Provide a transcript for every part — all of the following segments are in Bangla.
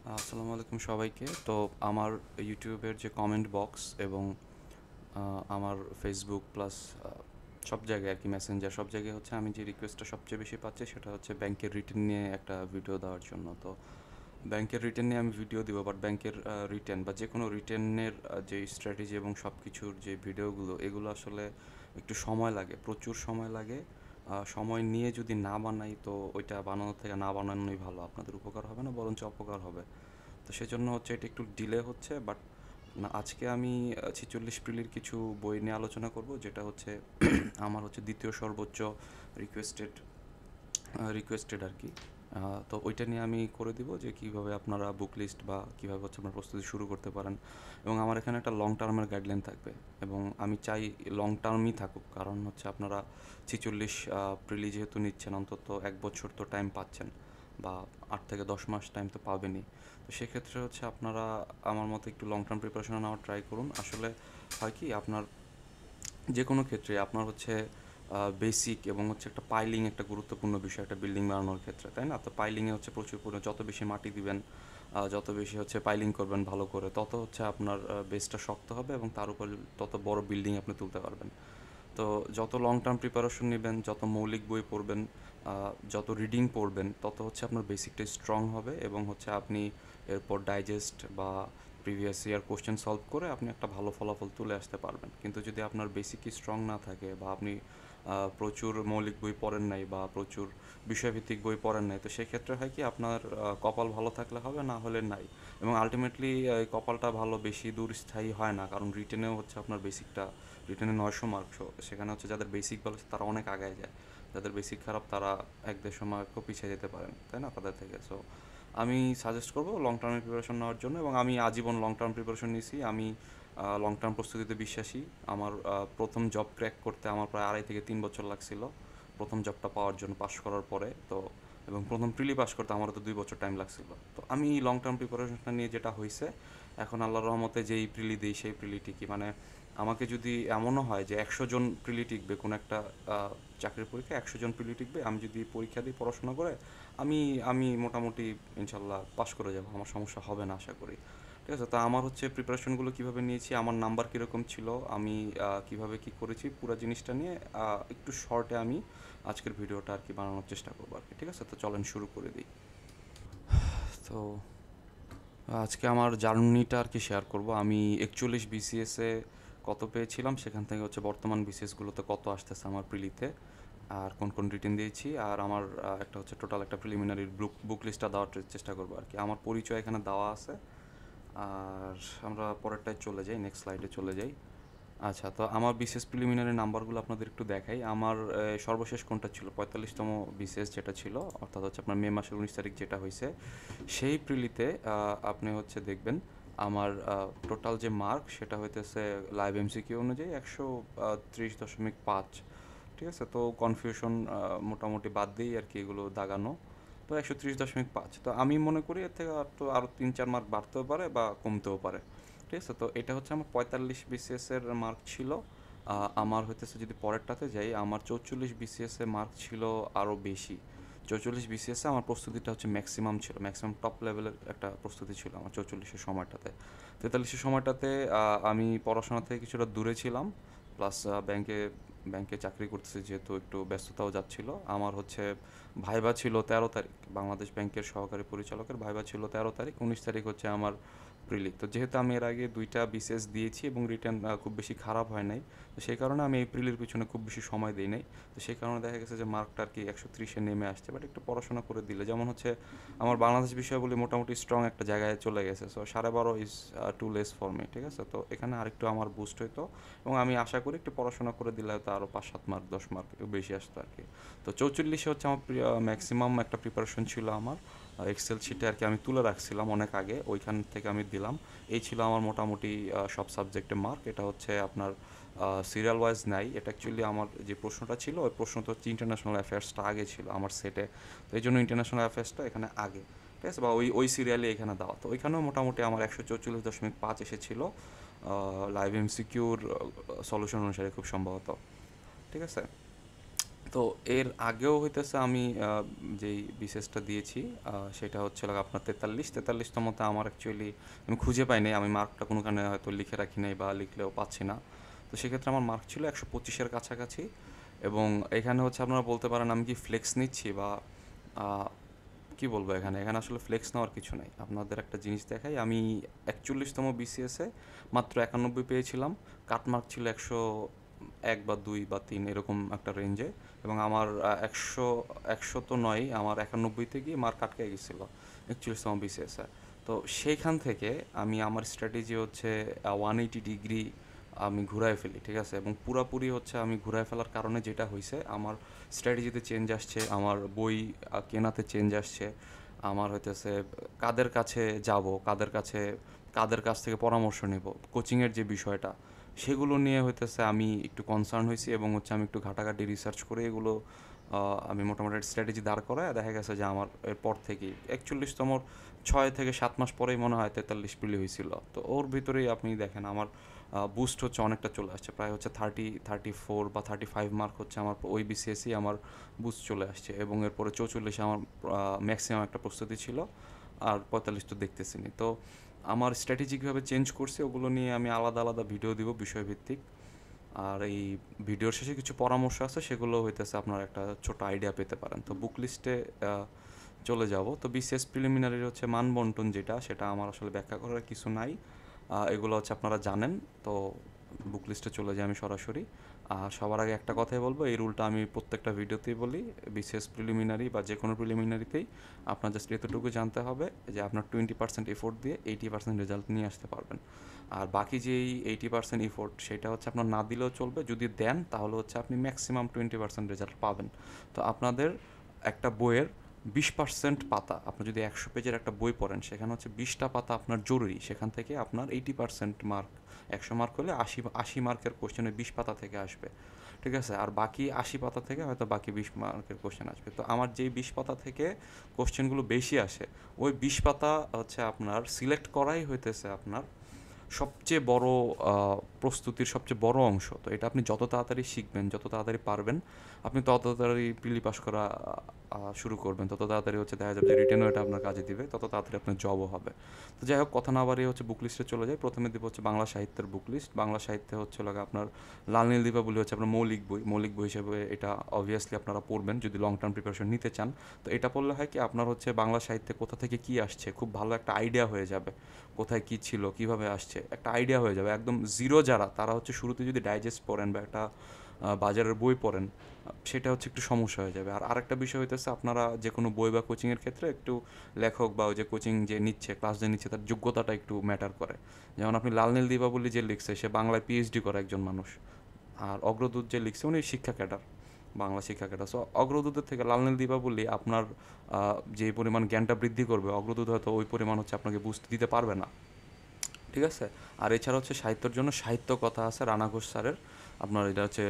আসসালামু আলাইকুম সবাইকে। তো আমার ইউটিউবের যে কমেন্ট বক্স এবং আমার ফেসবুক প্লাস সব জায়গায় আর কি, মেসেঞ্জার সব জায়গায় হচ্ছে আমি যে রিকোয়েস্টটা সবচেয়ে বেশি পাচ্ছি সেটা হচ্ছে ব্যাংকের রিটার্ন নিয়ে একটা ভিডিও দেওয়ার জন্য। তো ব্যাংকের রিটার্ন নিয়ে আমি ভিডিও দিব, বাট ব্যাংকের রিটার্ন বা যে কোনো রিটার্নের যে স্ট্র্যাটেজি এবং সব কিছুর যে ভিডিওগুলো, এগুলো আসলে একটু সময় লাগে, প্রচুর সময় লাগে। সময় নিয়ে যদি না বানাই তো ওইটা বানানোর থেকে না বানানোই ভালো, আপনাদের উপকার হবে না বরঞ্চ অপকার হবে। তো সেজন্য হচ্ছে এটা একটু ডিলে হচ্ছে, বাট না, আজকে আমি 46 প্রিলির কিছু বই নিয়ে আলোচনা করব, যেটা হচ্ছে আমার হচ্ছে দ্বিতীয় সর্বোচ্চ রিকোয়েস্টেড রিকোয়েস্টেড আর কি। তো ওইটা নিয়ে আমি করে দিব যে কীভাবে আপনারা বুক লিস্ট বা কীভাবে হচ্ছে আপনার প্রস্তুতি শুরু করতে পারেন। এবং আমার এখানে একটা লং টার্মের গাইডলাইন থাকবে, এবং আমি চাই লং টার্মই থাকুক, কারণ হচ্ছে আপনারা 46 প্রিলি যেহেতু নিচ্ছেন, অন্তত 1 বছর তো টাইম পাচ্ছেন, বা 8 থেকে 10 মাস টাইম তো পাবেনই। তো সেক্ষেত্রে হচ্ছে আপনারা আমার মতো একটু লং টার্ম প্রিপারেশন নেওয়ার ট্রাই করুন। আসলে হয় কি, আপনার যে কোনো ক্ষেত্রে আপনার হচ্ছে বেসিক এবং হচ্ছে একটা পাইলিং একটা গুরুত্বপূর্ণ বিষয় একটা বিল্ডিং বানানোর ক্ষেত্রে, তাই না? তো পাইলিংয়ে হচ্ছে প্রচুর পরিমাণে যত বেশি মাটি দিবেন, যত বেশি হচ্ছে পাইলিং করবেন ভালো করে, তত হচ্ছে আপনার বেসটা শক্ত হবে এবং তার উপর তত বড় বিল্ডিং আপনি তুলতে পারবেন। তো যত লং টার্ম প্রিপারেশন নেবেন, যত মৌলিক বই পড়বেন, যত রিডিং পড়বেন, তত হচ্ছে আপনার বেসিকটা স্ট্রং হবে, এবং হচ্ছে আপনি এরপর ডাইজেস্ট বা প্রিভিয়াস ইয়ার কোশ্চেন সলভ করে আপনি একটা ভালো ফলাফল তুলে আসতে পারবেন। কিন্তু যদি আপনার বেসিকই স্ট্রং না থাকে, বা আপনি প্রচুর মৌলিক বই পড়েন নাই, বা প্রচুর বিষয়ভিত্তিক বই পড়েন নাই, তো সেক্ষেত্রে হয় কি, আপনার কপাল ভালো থাকলে হবে, না হলে নাই। এবং আলটিমেটলি কপালটা ভালো বেশি দূর স্থায়ী হয় না, কারণ রিটেনেও হচ্ছে আপনার বেসিকটা, রিটেনে 900 মার্ক, সেখানে হচ্ছে যাদের বেসিক ভালো তারা অনেক আগায় যায়, যাদের বেসিক খারাপ তারা 1-150 মার্কও পিছিয়ে যেতে পারেন, তাই না, তাদের থেকে। সো আমি সাজেস্ট করবো লং টার্মে প্রিপারেশন নেওয়ার জন্য, এবং আমি আজীবন লং টার্ম প্রিপারেশন নিয়েছি। আমি লং টার্ম প্রস্তুতিতে বিশ্বাসী। আমার প্রথম জব ক্র্যাক করতে আমার প্রায় 2.5 থেকে 3 বছর লাগছিল, প্রথম জবটা পাওয়ার জন্য পাশ করার পরে। তো এবং প্রথম প্রিলি পাস করতে আমারও তো 2 বছর টাইম লাগছিল। তো আমি লং টার্ম প্রিপারেশনটা নিয়ে যেটা হয়েছে, এখন আল্লাহর রহমতে যেই প্রিলি দিই সেই প্রিলি টিকি। মানে আমাকে যদি এমনও হয় যে 100 জন প্রিলি টিকবে কোনো একটা চাকরির পরীক্ষা, 100 জন প্রিলি টিকবে, আমি যদি পরীক্ষা দিই পড়াশোনা করে, আমি আমি মোটামুটি ইনশাল্লাহ পাশ করে যাব, আমার সমস্যা হবে না আশা করি। ঠিক আছে? তো আমার হচ্ছে প্রিপারেশনগুলো কীভাবে নিয়েছি, আমার নাম্বার কীরকম ছিল, আমি কীভাবে কী করেছি, পুরো জিনিসটা নিয়ে একটু শর্টে আমি আজকের ভিডিওটা আর কি বানানোর চেষ্টা করবো আর কি। ঠিক আছে? তো চলেন শুরু করে দিই। তো আজকে আমার জার্নিটা আর কি শেয়ার করব। আমি 41 বিসিএসে কত পেয়েছিলাম, সেখান থেকে হচ্ছে বর্তমান বিসিএসগুলোতে কত আসতেছে আমার প্রিলিতে, আর কোন কোন রিটেন দিয়েছি, আর আমার একটা হচ্ছে টোটাল একটা প্রিলিমিনারি বুক লিস্টটা দেওয়ার চেষ্টা করবো আর কি। আমার পরিচয় এখানে দেওয়া আছে। আর আমরা পরেরটায় চলে যাই, নেক্সট স্লাইডে চলে যাই। আচ্ছা, তো আমার বিসিএস প্রিলিমিনারি নাম্বারগুলো আপনাদের একটু দেখাই। আমার সর্বশেষ কোনটা ছিল, 45তম বিসিএস যেটা ছিল, অর্থাৎ হচ্ছে আপনার মে মাসের 19 তারিখ যেটা হয়েছে, সেই প্রিলিতে আপনি হচ্ছে দেখবেন আমার টোটাল যে মার্ক সেটা হইতেছে লাইভ এমসিকিউ অনুযায়ী 130.5। ঠিক আছে? তো কনফিউশন মোটামুটি বাদ দিই আর কি, এগুলো দাগানো। তো 130.5, তো আমি মনে করি এর থেকে আরও 3-4 মার্ক বাড়তেও পারে বা কমতেও পারে। ঠিক আছে? তো এটা হচ্ছে আমার 45 বিসিএসের মার্ক ছিল। আমার হইতেছে, যদি পরেরটাতে যাই, আমার 44 বিসিএসে মার্ক ছিল আরও বেশি। 44 বিসিএসে আমার প্রস্তুতিটা হচ্ছে ম্যাক্সিমাম ছিল, ম্যাক্সিমাম টপ লেভেলের একটা প্রস্তুতি ছিল আমার 44-এর সময়টাতে। 43-এর সময়টাতে আমি পড়াশোনা থেকে কিছুটা দূরে ছিলাম, প্লাস ব্যাংকে চাকরি করতেছি যেহেতু একটু ব্যস্ততাও যাচ্ছিল। আমার হচ্ছে ভাইবা ছিল 13 তারিখ, বাংলাদেশ ব্যাংকের সহকারী পরিচালকের ভাইবা ছিল 13 তারিখ, 19 তারিখ হচ্ছে আমার প্রিলি। তো যেহেতু আমি এর আগে 2টা বিসিএস দিয়েছি এবং রিটার্ন খুব বেশি খারাপ হয় নাই, তো সেই কারণে আমি এই প্রিলির পিছনে খুব বেশি সময় দিই নাই। তো সেই কারণে দেখা গেছে যে মার্কটা আর কি 130-এ নেমে আসছে, বাট একটু পড়াশোনা করে দিলে, যেমন হচ্ছে আমার বাংলাদেশ বিষয়গুলি মোটামুটি স্ট্রং একটা জায়গায় চলে গেছে। So 12.5 is too less for me. ঠিক আছে? তো এখানে আরেকটু আমার বুস্ট হইতো, এবং আমি আশা করি একটু পড়াশোনা করে দিলে হয়তো আরও 5-7 মার্ক 10 মার্ক বেশি আসতো আর কি। তো 44-এ হচ্ছে আমার ম্যাক্সিমাম একটা প্রিপারেশন ছিল আমার। এক্সেল শিটে আর কি আমি তুলে রাখছিলাম অনেক আগে, ওইখান থেকে আমি দিলাম। এই ছিল আমার মোটামুটি সব সাবজেক্টে মার্ক। এটা হচ্ছে আপনার সিরিয়াল ওয়াইজ নাই, এটা অ্যাকচুয়ালি আমার যে প্রশ্নটা ছিল, ওই প্রশ্নটা হচ্ছে ইন্টারন্যাশনাল অ্যাফেয়ার্সটা আগে ছিল আমার সেটে, তো এই জন্য ইন্টারন্যাশনাল অ্যাফেয়ার্সটা এখানে আগে। ঠিক আছে? বা ওই সিরিয়ালে এখানে দেওয়া, তো ওইখানেও মোটামুটি আমার 144.5 এসেছিল লাইভ এমসিকিউর সলিউশন অনুসারে খুব সম্ভবত। ঠিক আছে? তো এর আগেও হইতেছে আমি যেই বিসিএসটা দিয়েছি সেটা হচ্ছে হলো আপনার 43তমতে আমার অ্যাকচুয়ালি আমি খুঁজে পাই নাই, আমি মার্কটা কোনোখানে হয়তো লিখে রাখি নাই বা লিখলেও পাচ্ছি না। তো সেক্ষেত্রে আমার মার্ক ছিল 125-এর কাছাকাছি। এবং এখানে হচ্ছে আপনারা বলতে পারেন আমি কি ফ্লেক্স নিচ্ছি বা আহ, কি বলবো, এখানে এখানে আসলে ফ্লেক্স নেওয়ার কিছু নাই। আপনাদের একটা জিনিস দেখাই, আমি 41তম বিসিএসে মাত্র 91 পেয়েছিলাম। কাটমার্ক ছিল 101 বা 2 বা 3 এরকম একটা রেঞ্জে। এবং আমার 100 তো নয়, আমার 91-তে গিয়ে মার্ক আটকে গেছিলো 41তম বিসিএসে। তো সেইখান থেকে আমি আমার স্ট্র্যাটেজি হচ্ছে 180 ডিগ্রি আমি ঘুরায় ফেলি, ঠিক আছে। এবং পুরাপুরি হচ্ছে আমি ঘুরায় ফেলার কারণে যেটা হয়েছে, আমার স্ট্র্যাটেজিতে চেঞ্জ আসছে, আমার বই কেনাতে চেঞ্জ আসছে, আমার হইতেছে কাদের কাছে যাব, কাদের কাছ থেকে পরামর্শ নেব, কোচিংয়ের যে বিষয়টা সেগুলো নিয়ে হইতেছে আমি একটু কনসার্ন হয়েছি। এবং হচ্ছে আমি একটু ঘাটাঘাটি রিসার্চ করে এগুলো আমি মোটামুটি স্ট্র্যাটেজি দাঁড় করায় দেখা গেছে যে আমার এরপর থেকেই 41তম 6 থেকে 7 মাস পরেই মনে হয় 43 প্রিলি হয়েছিল। তো ওর ভিতরেই আপনি দেখেন আমার বুস্ট হচ্ছে অনেকটা চলে আসছে, প্রায় হচ্ছে 34 বা 35 মার্ক হচ্ছে আমার ওই বিসিএসই আমার বুস্ট চলে আসছে। এবং এরপরে 44 আমার ম্যাক্সিমাম একটা প্রস্তুতি ছিল, আর 45 তো দেখতেছি নি। তো আমার স্ট্র্যাটেজি কীভাবে চেঞ্জ করছে ওগুলো নিয়ে আমি আলাদা আলাদা ভিডিও দিব বিষয়ভিত্তিক। আর এই ভিডিওর শেষে কিছু পরামর্শ আছে, সেগুলো হইতেছে আপনার একটা ছোট আইডিয়া পেতে পারেন। তো বুক লিস্টে চলে যাব। তো বিসিএস প্রিলিমিনারির হচ্ছে মান বন্টন যেটা, সেটা আমার আসলে ব্যাখ্যা করার কিছু নাই, এগুলো হচ্ছে আপনারা জানেন। তো বুক লিস্টে চলে যাই আমি সরাসরি। আর সবার আগে একটা কথাই বলবো, এই রুলটা আমি প্রত্যেকটা ভিডিওতেই বলি, বিসিএস প্রিলিমিনারি বা যে কোনো প্রিলিমিনারিতেই আপনার জাস্ট এতটুকু জানতে হবে যে আপনার 20% এফোর্ট দিয়ে 80% রেজাল্ট নিয়ে আসতে পারবেন। আর বাকি যেই 80% এফোর্ট সেটা হচ্ছে আপনার না দিলেও চলবে, যদি দেন তাহলে হচ্ছে আপনি ম্যাক্সিমাম 20% রেজাল্ট পাবেন। তো আপনাদের একটা বইয়ের 20% পাতা, আপনি যদি 100 পেজের একটা বই পড়েন সেখানে হচ্ছে 20টা পাতা আপনার জরুরি, সেখান থেকে আপনার 80% মার্ক, 100 মার্ক হলে 80 মার্কের কোশ্চেনে 20 পাতা থেকে আসবে, ঠিক আছে। আর বাকি 80 পাতা থেকে হয়তো বাকি 20 মার্কের কোশ্চেন আসবে। তো আমার যেই 20 পাতা থেকে কোশ্চেনগুলো বেশি আসে, ওই 20 পাতা হচ্ছে আপনার সিলেক্ট করাই হইতেছে আপনার সবচেয়ে বড় প্রস্তুতির সবচেয়ে বড় অংশ। তো এটা আপনি যত তাড়াতাড়ি শিখবেন, যত তাড়াতাড়ি পারবেন, আপনি তত তাড়াতাড়ি প্রিলি পাস করা শুরু করবেন, তত তাড়াতাড়ি হচ্ছে দেখা যাবে যে রিটেনও এটা আপনার কাজে দিবে, তত তাড়াতাড়ি আপনার জবও হবে। তো যাই হোক, কথা না বাড়িয়ে হচ্ছে বুক লিস্টে চলে যায়। প্রথমে দিব হচ্ছে বাংলা সাহিত্যের বুক লিস্ট। বাংলা সাহিত্যে হচ্ছে লাগে আপনার লাল নীল দীপাবলি হচ্ছে আপনার মৌলিক বই হিসেবে এটা অবভিয়াসলি আপনারা পড়বেন যদি লং টার্ম প্রিপারেশন নিতে চান। তো এটা পড়লে হয় কি, আপনার হচ্ছে বাংলা সাহিত্যে কোথা থেকে কী আসছে খুব ভালো একটা আইডিয়া হয়ে যাবে, কোথায় কী ছিল কীভাবে আসছে একটা আইডিয়া হয়ে যাবে। একদম জিরো যারা, তারা হচ্ছে শুরুতে যদি ডাইজেস্ট পড়েন বা একটা বাজারের বই পড়েন, সেটা হচ্ছে একটু সমস্যা হয়ে যাবে। আর আরেকটা বিষয় হইতেছে, আপনারা যে কোনো বই বা কোচিংয়ের ক্ষেত্রে একটু লেখক বা ওই যে কোচিং যে নিচ্ছে, ক্লাস যে নিচ্ছে, তার যোগ্যতাটা একটু ম্যাটার করে। যেমন আপনি লাল নীল দীপাবলি যে লিখছে, সে বাংলায় পিএইচডি করা একজন মানুষ। আর অগ্রদূত যে লিখছে উনি শিক্ষা ক্যাডার, বাংলা শিক্ষা ক্যাডার। সো অগ্রদূতের থেকে লাল নীল দীপাবলি আপনার যে পরিমাণ জ্ঞানটা বৃদ্ধি করবে, অগ্রদূত হয়তো ওই পরিমাণ হচ্ছে আপনাকে বুঝতে দিতে পারবে না, ঠিক আছে। আর এছাড়া হচ্ছে সাহিত্যের জন্য সাহিত্য কথা আছে রানা ঘোষ স্যারের, আপনার এটা হচ্ছে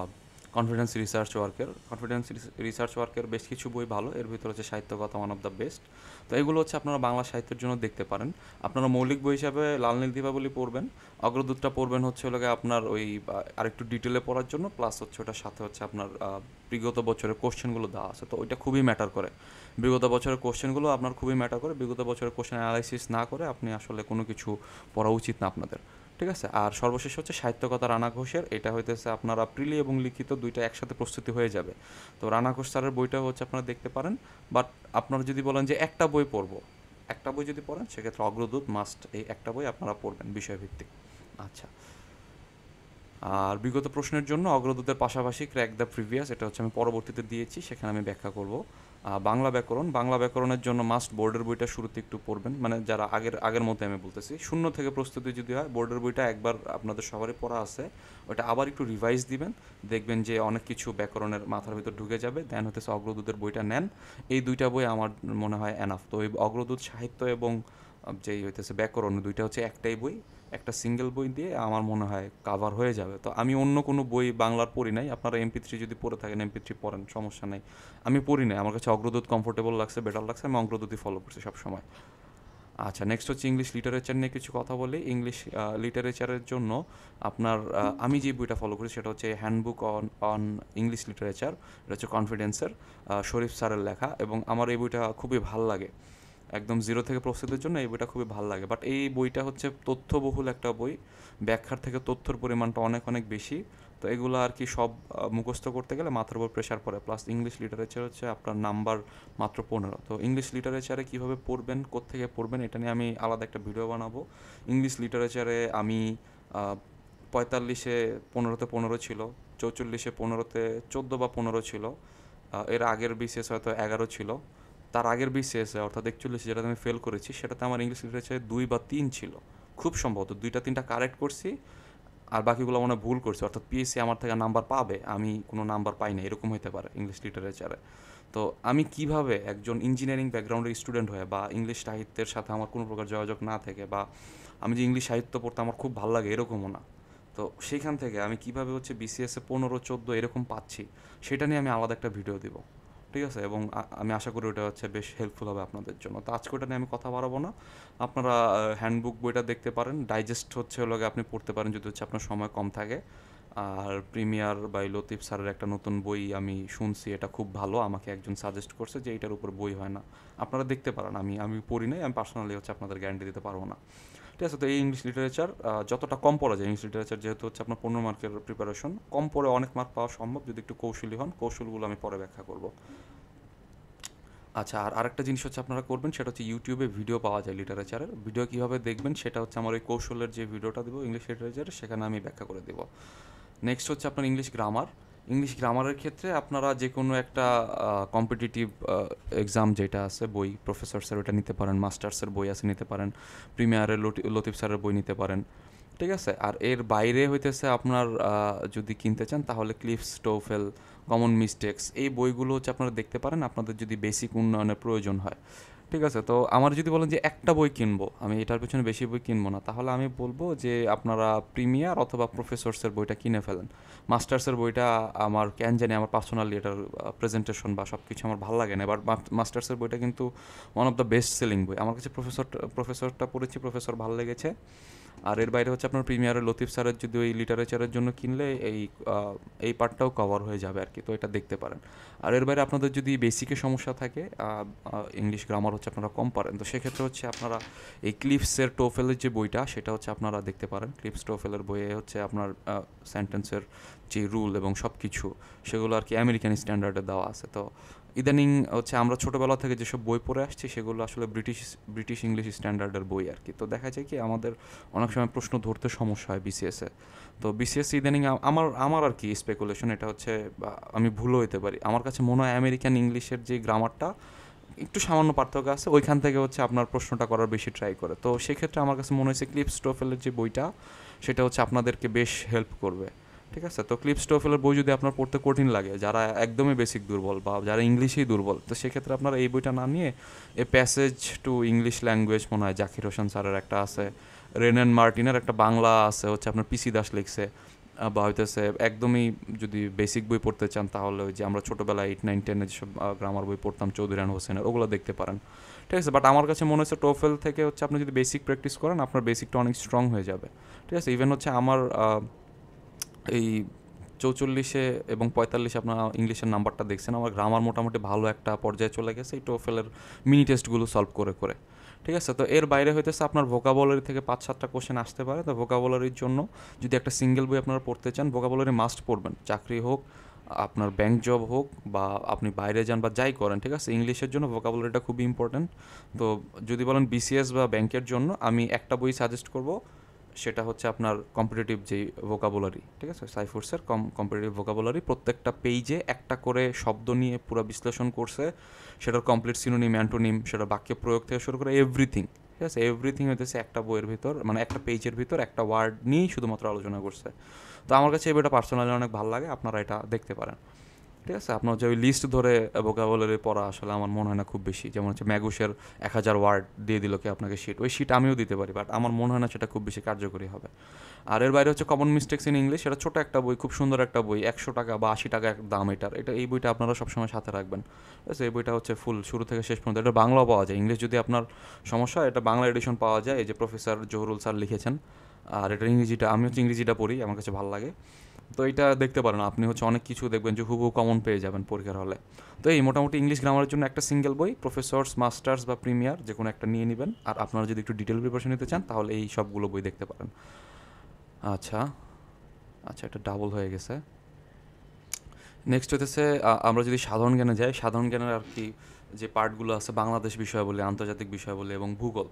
কনফিডেন্স রিসার্চ ওয়ার্কের বেশ কিছু বই ভালো, এর ভিতরে হচ্ছে সাহিত্য কথা ওয়ান অফ দ্য বেস্ট। তো এগুলো হচ্ছে আপনারা বাংলা সাহিত্যের জন্য দেখতে পারেন। আপনারা মৌলিক বই হিসাবে লাল নীল দীপাবলি পড়বেন, অগ্রদূতটা পড়বেন হচ্ছে ওটাকে আপনার ওই আরেকটু ডিটেলে পড়ার জন্য, প্লাস হচ্ছে ওটার সাথে হচ্ছে আপনার বিগত বছরের কোশ্চেনগুলো দেওয়া আছে, তো ওইটা খুবই ম্যাটার করে। বিগত বছরের কোশ্চেনগুলো আপনার খুবই ম্যাটার করে, বিগত বছরের কোশ্চেন অ্যানালাইসিস না করে আপনি আসলে কোনো কিছু পড়া উচিত না আপনাদের, ঠিক আছে। আর সর্বশেষ হচ্ছে সাহিত্যকথা রানা ঘোষের, এটা হইতেছে আপনারা প্রিলি এবং লিখিত দুইটা একসাথে প্রস্তুতি হয়ে যাবে। তো রানা ঘোষ স্যারের বইটা হচ্ছে আপনারা দেখতে পারেন। বাট আপনারা যদি বলেন যে একটা বই পড়বো, একটা বই যদি পড়েন সেক্ষেত্রে অগ্রদূত মাস্ট, এই একটা বই আপনারা পড়বেন বিষয়ভিত্তিক। আচ্ছা, আর বিগত প্রশ্নের জন্য অগ্রদূতের পাশাপাশি ক্র্যাক দ্য প্রিভিয়াস, এটা হচ্ছে আমি পরবর্তীতে দিয়েছি, সেখানে আমি ব্যাখ্যা করব। বাংলা ব্যাকরণের জন্য মাস্ট বোর্ডের বইটা শুরুতে একটু পড়বেন, মানে যারা আগের মতো আমি বলতেছি, শূন্য থেকে প্রস্তুতি যদি হয় বোর্ডের বইটা একবার আপনাদের সবারই পড়া আছে, ওটা আবার একটু রিভাইজ দিবেন, দেখবেন যে অনেক কিছু ব্যাকরণের মাথার ভিতর ঢুকে যাবে। দেন হতেছে অগ্রদূতের বইটা নেন, এই দুইটা বই আমার মনে হয় এনাফ। তো এই অগ্রদূত সাহিত্য এবং যেই হইতেছে ব্যাকরণ, দুইটা হচ্ছে একটাই বই, একটা সিঙ্গেল বই দিয়ে আমার মনে হয় কাভার হয়ে যাবে। তো আমি অন্য কোনো বই বাংলার পড়ি নাই, আপনারা MP3 যদি পড়ে থাকেন MP3 পড়েন, সমস্যা নেই। আমি পড়ি নাই, আমার কাছে অগ্রদূত কমফোর্টেবল লাগছে, বেটার লাগছে, আমি অগ্রদূতই ফলো করছি সবসময়। আচ্ছা, নেক্সট হচ্ছে ইংলিশ লিটারেচার নিয়ে কিছু কথা বলি। ইংলিশ লিটারেচারের জন্য আপনার আমি যে বইটা ফলো করি সেটা হচ্ছে handbook on on English literature. এটা হচ্ছে কনফিডেন্সের শরীফ স্যারের লেখা, এবং আমার এই বইটা খুবই ভাল লাগে। একদম জিরো থেকে প্রস্তুতির জন্য এই বইটা খুবই ভালো লাগে। বাট এই বইটা হচ্ছে তথ্যবহুল একটা বই, ব্যাখ্যার থেকে তথ্যর পরিমাণটা অনেক অনেক বেশি। তো এগুলো আর কি সব মুখস্থ করতে গেলে মাথার উপর প্রেশার পড়ে। প্লাস ইংলিশ লিটারেচার হচ্ছে আপনার নাম্বার মাত্র 15। তো ইংলিশ লিটারেচারে কীভাবে পড়বেন, কোত্থেকে পড়বেন, এটা নিয়ে আমি আলাদা একটা ভিডিও বানাবো। ইংলিশ লিটারেচারে আমি 45-এ 15তে 15 ছিল, 44-এ 15তে 14 বা 15 ছিল, এর আগের বিসিএস হয়তো 11 ছিল, তার আগের বিসিএসে অর্থাৎ 41 যেটাতে আমি ফেল করেছি সেটাতে আমার ইংলিশ লিটারেচারে 2 বা 3 ছিল। খুব সম্ভবত 2টা 3টা কারেক্ট করছি, আর বাকিগুলো মনে হয় ভুল করছি, অর্থাৎ পিএসসি আমার থেকে নাম্বার পাবে, আমি কোনো নাম্বার পাই না, এরকম হতে পারে ইংলিশ লিটারেচারে। তো আমি কিভাবে একজন ইঞ্জিনিয়ারিং ব্যাকগ্রাউন্ডের স্টুডেন্ট হয়ে বা ইংলিশ সাহিত্যের সাথে আমার কোনো প্রকার যোগাযোগ না থেকে, বা আমি যে ইংলিশ সাহিত্য পড়তে আমার খুব ভালো লাগে এরকমও না, তো সেইখান থেকে আমি কিভাবে হচ্ছে বিসিএসে 15-14 এরকম পাচ্ছি, সেটা নিয়ে আমি আলাদা একটা ভিডিও দিব, ঠিক আছে? এবং আমি আশা করি ওটা হচ্ছে বেশ হেল্পফুল হবে আপনাদের জন্য। তো আজকে ওটা নিয়ে আমি কথা বাড়াবো না। আপনারা হ্যান্ডবুক বইটা দেখতে পারেন, ডাইজেস্ট হচ্ছে হলো আপনি পড়তে পারেন যদি হচ্ছে আপনার সময় কম থাকে। আর প্রিমিয়ার বাই লতিফ স্যারের একটা নতুন বই আমি শুনছি, এটা খুব ভালো, আমাকে একজন সাজেস্ট করছে যে এইটার উপর বই হয় না, আপনারা দেখতে পারেন। আমি আমি পড়ি নাই, আমি পার্সোনালি হচ্ছে আপনাদের গ্যারান্টি দিতে পারবো না, ঠিক আছে? তো এই ইংলিশ লিটারেচার যতটা কম পড়া যায়, ইংলিশ লিটারেচার যেহেতু হচ্ছে আপনার 15 মার্কের প্রিপারেশন, কম পড়ে অনেক মার্ক পাওয়া সম্ভব যদি একটু কৌশলী হন। কৌশলগুলো আমি পরে ব্যাখ্যা করব। আচ্ছা, আর আরেকটা জিনিস হচ্ছে আপনারা করবেন, সেটা হচ্ছে ইউটিউবে ভিডিও পাওয়া যায় লিটারেচারের। ভিডিও কীভাবে দেখবেন সেটা হচ্ছে আমার ওই কৌশলের যে ভিডিওটা দেবো ইংলিশ লিটারেচারের, সেখানে আমি ব্যাখ্যা করে দেবো। নেক্সট হচ্ছে আপনার ইংলিশ গ্রামার। ইংলিশ গ্রামারের ক্ষেত্রে আপনারা যে কোনো একটা কম্পিটিটিভ এক্সাম যেটা আছে বই, প্রফেসর স্যার ওটা নিতে পারেন, মাস্টার্সের বই আছে নিতে পারেন, প্রিমিয়ারের লতিফ স্যারের বই নিতে পারেন, ঠিক আছে? আর এর বাইরে হইতেছে আপনার যদি কিনতে চান তাহলে ক্লিফস, টোফেল, কমন মিস্টেক্স, এই বইগুলো হচ্ছে আপনারা দেখতে পারেন আপনাদের যদি বেসিক উন্নয়নের প্রয়োজন হয়, ঠিক আছে? তো আমার যদি বলেন যে একটা বই কিনবো, আমি এটার পেছনে বেশি বই কিনবো না, তাহলে আমি বলবো যে আপনারা প্রিমিয়ার অথবা প্রফেসরসের বইটা কিনে ফেলেন। মাস্টার্সের বইটা আমার কেন জানি আমার পার্সোনালি এটার প্রেজেন্টেশন বা সব কিছু আমার ভালো লাগে না, এবার মাস্টার্সের বইটা কিন্তু one of the best selling বই আমার কাছে। প্রফেসরটা পড়েছি, প্রফেসর ভালো লেগেছে। আর এর বাইরে হচ্ছে আপনার প্রিমিয়ারের লতিফ স্যারের যদি ওই লিটারেচারের জন্য কিনলে এই পার্টটাও কভার হয়ে যাবে আর কি, তো এটা দেখতে পারেন। আর এর বাইরে আপনাদের যদি বেসিকে সমস্যা থাকে, ইংলিশ গ্রামার হচ্ছে আপনারা কম পারেন, তো সেক্ষেত্রে হচ্ছে আপনারা এই ক্লিফসের টোফেলের যে বইটা সেটা হচ্ছে আপনারা দেখতে পারেন। ক্লিফস টোফেলের বইয়ে হচ্ছে আপনার সেন্টেন্সের যে রুল এবং সব কিছু সেগুলো আর কি আমেরিকান স্ট্যান্ডার্ডে দেওয়া আছে। তো ইদানিং হচ্ছে আমরা ছোটোবেলা থেকে যেসব বই পড়ে আসছি সেগুলো আসলে ব্রিটিশ ইংলিশ স্ট্যান্ডার্ডের বই আর কি। তো দেখা যায় কি আমাদের অনেক সময় প্রশ্ন ধরতে সমস্যা হয় বিসিএসে। তো বিসিএস ইদানিং আমার আর কি স্পেকুলেশন, এটা হচ্ছে আমি ভুলও হতে পারি, আমার কাছে মনে হয় আমেরিকান ইংলিশের যে গ্রামারটা একটু সামান্য পার্থক্য আছে, ওইখান থেকে হচ্ছে আপনার প্রশ্নটা করার বেশি ট্রাই করে। তো সেক্ষেত্রে আমার কাছে মনে হয়েছে ক্লিপস টোফেলের যে বইটা সেটা হচ্ছে আপনাদেরকে বেশ হেল্প করবে, ঠিক আছে? তো ক্লিপস টোফেলের বই যদি আপনার পড়তে কঠিন লাগে, যারা একদমই বেসিক দুর্বল বা যারা ইংলিশেই দুর্বল, তো সেক্ষেত্রে আপনারা এই বইটা না নিয়ে a passage to English language মনে হয় জাকির হোসেন স্যারের একটা আছে, রেনেন মার্টিনের একটা বাংলা আছে হচ্ছে আপনার পিসি দাস লিখছে, বা হইতেছে একদমই যদি বেসিক বই পড়তে চান তাহলে ওই যে আমরা ছোটোবেলায় 8, 9, 10 যেসব গ্রামার বই পড়তাম চৌধুরী রান হোসেনের, ওগুলো দেখতে পারেন, ঠিক আছে? বাট আমার কাছে মনে হচ্ছে টোফেল থেকে হচ্ছে আপনি যদি বেসিক প্র্যাকটিস করেন আপনার বেসিকটা অনেক স্ট্রং হয়ে যাবে, ঠিক আছে? ইভেন হচ্ছে আমার এই 44-এ এবং 45-এ আপনার ইংলিশের নাম্বারটা দেখছেন, আমার গ্রামার মোটামুটি ভালো একটা পর্যায়ে চলে গেছে এই টোফেলের মিনি টেস্টগুলো সলভ করে করে, ঠিক আছে? তো এর বাইরে হইতেছে আপনার ভোকাবুলারি থেকে 5-7টা কোশ্চেন আসতে পারে। তো ভোকাবুলারির জন্য যদি একটা সিঙ্গেল বই আপনারা পড়তে চান, ভোকাবুলারি মাস্ট পড়বেন, চাকরি হোক, আপনার ব্যাংক জব হোক, বা আপনি বাইরে যান বা যাই করেন, ঠিক আছে? ইংলিশের জন্য ভোকাবুলারিটা খুবই ইম্পর্ট্যান্ট। তো যদি বলেন বিসিএস বা ব্যাংকের জন্য আমি একটা বই সাজেস্ট করব, সেটা হচ্ছে আপনার কম্পিটিটিভ যেই ভোকাবুলারি, ঠিক আছে? সাইফোর্সের কম্পিটিটিভ ভোকাবুলারি, প্রত্যেকটা পেজে একটা করে শব্দ নিয়ে পুরো বিশ্লেষণ করছে, সেটার কমপ্লিট সিনোনিম, অ্যান্টোনিম, সেটা বাক্যে প্রয়োগ থেকে শুরু করে এভরিথিং, ঠিক আছে? এভরিথিং হইতেছে একটা বইয়ের ভিতর, মানে একটা পেজের ভিতর একটা ওয়ার্ড নিয়েই শুধুমাত্র আলোচনা করছে। তো আমার কাছে এই বইটা পার্সোনালি অনেক ভালো লাগে, আপনারা এটা দেখতে পারেন। ঠিক আছে? আপনার যে ওই লিস্ট ধরে ভোকাবুলারি পড়া আসলে আমার মনে হয় না খুব বেশি। যেমন হচ্ছে ম্যাগুসের ১,০০০ ওয়ার্ড দিয়ে দিল কি আপনাকে শিট। ওই শিট আমিও দিতে পারি, বাট আমার মনে হয় না সেটা খুব বেশি কার্যকরী হবে। আর এর বাইরে হচ্ছে কমন মিস্টেক্স ইন ইংলিশ, এটা ছোটো একটা বই, খুব সুন্দর একটা বই, ১০০ টাকা বা ৮০ টাকা দাম এটার। এই বইটা আপনারা সবসময় সাথে রাখবেন। ঠিক আছে? এই বইটা হচ্ছে ফুল শুরু থেকে শেষ পর্যন্ত। এটা বাংলাও পাওয়া যায়, ইংলিশ যদি আপনার সমস্যা হয় এটা বাংলা এডিশন পাওয়া যায়, এই যে প্রফেসর জহুরুল স্যার লিখেছেন। আর এটা ইংরেজিটা, আমি হচ্ছে ইংরেজিটা পড়ি, আমার কাছে ভালো লাগে। তো এটা দেখতে পারেন, আপনি হচ্ছে অনেক কিছু দেখবেন যে হুবহু কমন পেয়ে যাবেন পরীক্ষার হলে। তো এই মোটামুটি ইংলিশ গ্রামারের জন্য একটা সিঙ্গেল বই, প্রফেসর্স, মাস্টার্স বা প্রিমিয়ার যে কোনো একটা নিয়ে নেবেন। আর আপনারা যদি একটু ডিটেল প্রিপারেশন নিতে চান তাহলে এই সবগুলো বই দেখতে পারেন। আচ্ছা, আচ্ছা, এটা ডাবল হয়ে গেছে। নেক্সট হতেছে আমরা যদি সাধারণ জ্ঞানে যাই, সাধারণ জ্ঞানের আর কি যে পার্টগুলো আছে, বাংলাদেশ বিষয়াবলী, আন্তর্জাতিক বিষয়াবলী এবং ভূগোল,